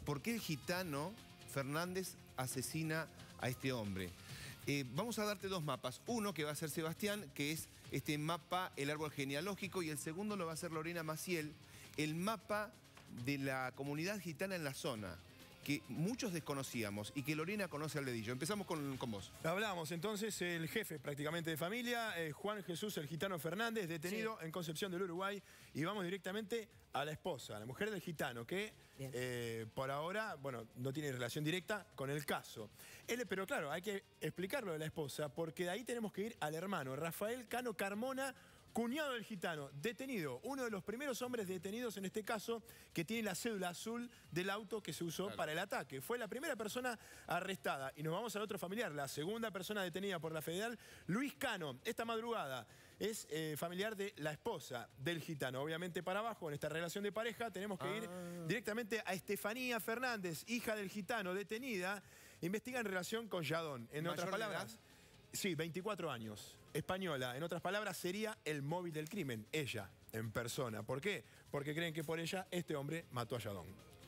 ¿Por qué el gitano Fernández asesina a este hombre? Vamos a darte dos mapas. Uno que va a ser Sebastián, que es este mapa, el árbol genealógico, y el segundo lo va a hacer Lorena Maciel, el mapa de la comunidad gitana en la zona, que muchos desconocíamos y que Lorena conoce al dedillo. Empezamos con vos. Hablamos entonces, el jefe prácticamente de familia, Juan Jesús el Gitano Fernández, detenido en Concepción del Uruguay. Y vamos directamente a la esposa, a la mujer del gitano, que por ahora, bueno, no tiene relación directa con el caso. Pero claro, hay que explicarlo de la esposa, porque de ahí tenemos que ir al hermano, Rafael Cano Carmona, cuñado del gitano, detenido, uno de los primeros hombres detenidos en este caso, que tiene la cédula azul del auto que se usó para el ataque. Fue la primera persona arrestada. Y nos vamos al otro familiar, la segunda persona detenida por la Federal, Luis Cano. Esta madrugada es familiar de la esposa del gitano. Obviamente para abajo, en esta relación de pareja, tenemos que ir directamente a Estefanía Fernández, hija del gitano, detenida. Investiga en relación con Yadón. En otras palabras... Sí, 24 años. Española. En otras palabras, sería el móvil del crimen. Ella, en persona. ¿Por qué? Porque creen que por ella este hombre mató a Yadón.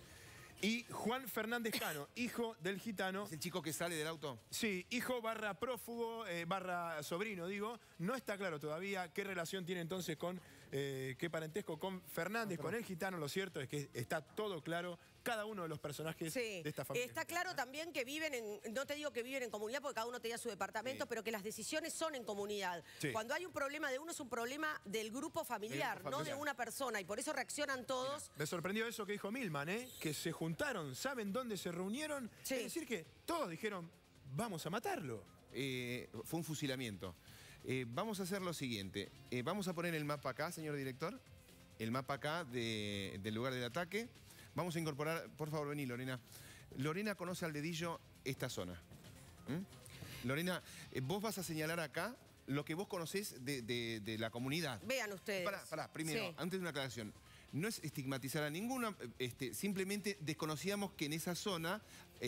Y Juan Fernández Cano, hijo del gitano. ¿Es el chico que sale del auto? Sí, hijo barra prófugo, barra sobrino, digo. No está claro todavía qué relación tiene entonces con, qué parentesco con Fernández, con el gitano. Lo cierto es que está todo claro, cada uno de los personajes de esta familia. Está claro también que viven en, no te digo que viven en comunidad porque cada uno tenía su departamento, pero que las decisiones son en comunidad. Cuando hay un problema de uno es un problema del grupo familiar, no de una persona, y por eso reaccionan todos. Me sorprendió eso que dijo Milman, que se juntaron, ¿saben dónde se reunieron? Es decir que todos dijeron, vamos a matarlo. Fue un fusilamiento. Vamos a hacer lo siguiente. Vamos a poner el mapa acá, señor director. El mapa acá del lugar del ataque. Vamos a incorporar, por favor, vení, Lorena. Lorena conoce al dedillo esta zona. Lorena, vos vas a señalar acá lo que vos conocés de la comunidad. Vean ustedes. Pará, primero, antes de una aclaración. No es estigmatizar a ninguna, simplemente desconocíamos que en esa zona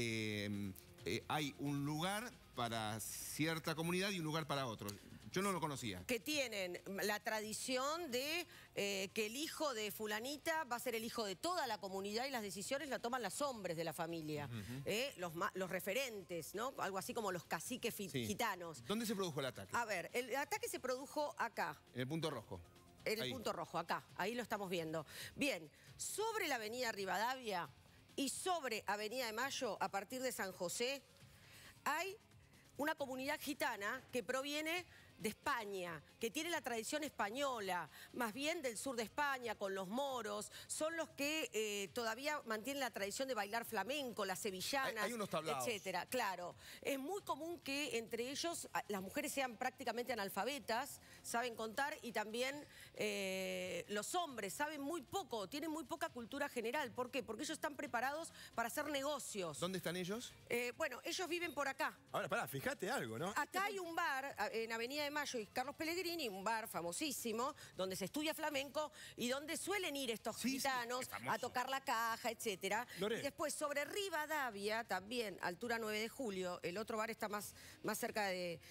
hay un lugar para cierta comunidad y un lugar para otro. Yo no lo conocía. Que tienen la tradición de que el hijo de fulanita va a ser el hijo de toda la comunidad y las decisiones la toman los hombres de la familia. Los referentes, ¿no? Algo así como los caciques gitanos. ¿Dónde se produjo el ataque? A ver, el ataque se produjo acá. En el punto rojo. En el punto rojo, acá. Ahí lo estamos viendo. Bien, sobre la avenida Rivadavia y sobre Avenida de Mayo, a partir de San José, hay una comunidad gitana que proviene de España, que tiene la tradición española, más bien del sur de España, con los moros, son los que todavía mantienen la tradición de bailar flamenco, las sevillanas, hay unos tablaos, etcétera. Claro, es muy común que entre ellos las mujeres sean prácticamente analfabetas, saben contar, y también los hombres saben muy poco, tienen muy poca cultura general. ¿Por qué? Porque ellos están preparados para hacer negocios. ¿Dónde están ellos? Bueno, ellos viven por acá. Ahora, pará, fíjate algo, ¿no? Acá hay un bar en Avenida de Mayo y Carlos Pellegrini, un bar famosísimo, donde se estudia flamenco y donde suelen ir estos gitanos a tocar la caja, etcétera. Y después, sobre Rivadavia, también, altura 9 de julio, el otro bar está más cerca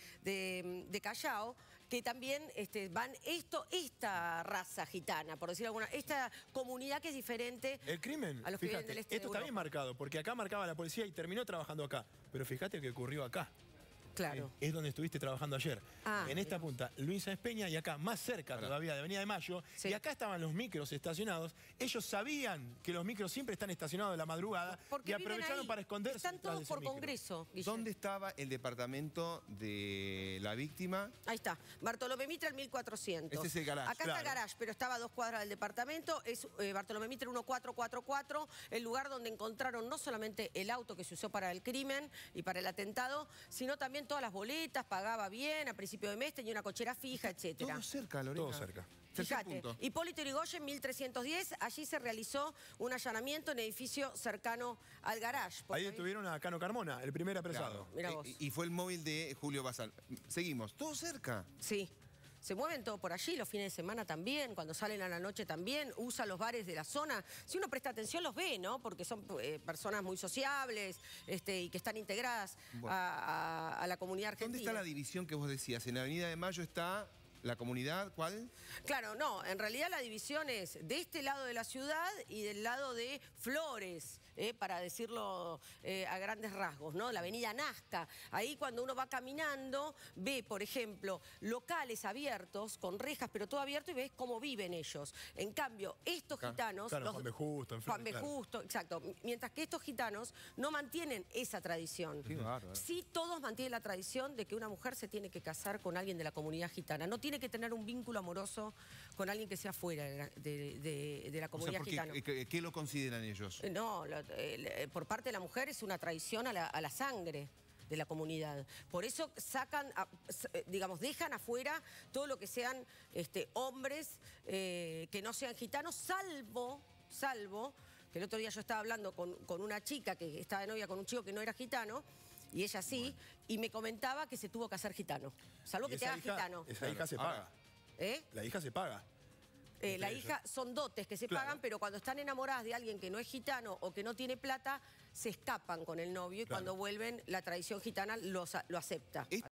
de Callao, que también van esta raza gitana, por decirlo alguna, esta comunidad que es diferente. El crimen, a los que fíjate, viven del este esto está bien marcado, porque acá marcaba la policía y terminó trabajando acá. Pero fíjate que ocurrió acá. Claro. Es donde estuviste trabajando ayer. En esta punta, Luis Sáenz Peña, y acá, más cerca todavía de Avenida de Mayo, y acá estaban los micros estacionados. Ellos sabían que los micros siempre están estacionados de la madrugada y aprovecharon para esconderse. Están todos por Congreso, Guillermo. ¿Dónde estaba el departamento de la víctima? Ahí está, Bartolomé Mitre, el 1400. Este es el garage. Acá está el garage, pero estaba a 2 cuadras del departamento. Es Bartolomé Mitre 1444, el lugar donde encontraron no solamente el auto que se usó para el crimen y para el atentado, sino también todas las boletas, pagaba bien, a principio de mes tenía una cochera fija, etcétera. Todo cerca, Lorena. Todo cerca. Fíjate, Hipólito Yrigoyen, 1310, allí se realizó un allanamiento en edificio cercano al garage. Ahí detuvieron a Cano Carmona, el primer apresado. Mirá vos. Y fue el móvil de Julio Bazán. Seguimos, todo cerca. Sí. Se mueven todo por allí, los fines de semana también, cuando salen a la noche también, usan los bares de la zona. Si uno presta atención los ve, ¿no? Porque son personas muy sociables y que están integradas a la comunidad argentina. ¿Dónde está la división que vos decías? En Avenida de Mayo está ¿la comunidad cuál? Claro, no, en realidad la división es de este lado de la ciudad y del lado de Flores, para decirlo a grandes rasgos, ¿no? La avenida Nazca. Ahí cuando uno va caminando, ve, por ejemplo, locales abiertos, con rejas, pero todo abierto, y ves cómo viven ellos. En cambio, estos gitanos... Claro, Juan B. Justo, en fin, Juan B. Justo, exacto. Mientras que estos gitanos no mantienen esa tradición. Sí, todos mantienen la tradición de que una mujer se tiene que casar con alguien de la comunidad gitana. No tiene que tener un vínculo amoroso con alguien que sea fuera de la comunidad gitana. ¿Qué lo consideran ellos? No, por parte de la mujer es una traición a la sangre de la comunidad. Por eso sacan, digamos, dejan afuera todo lo que sean hombres que no sean gitanos, salvo que el otro día yo estaba hablando con una chica que estaba de novia con un chico que no era gitano, y ella sí, y me comentaba que se tuvo que hacer gitano. Salvo que te hagas gitano. Esa hija se paga. La hija se paga. La hija son dotes que se pagan, pero cuando están enamoradas de alguien que no es gitano o que no tiene plata, se escapan con el novio y cuando vuelven la tradición gitana lo acepta.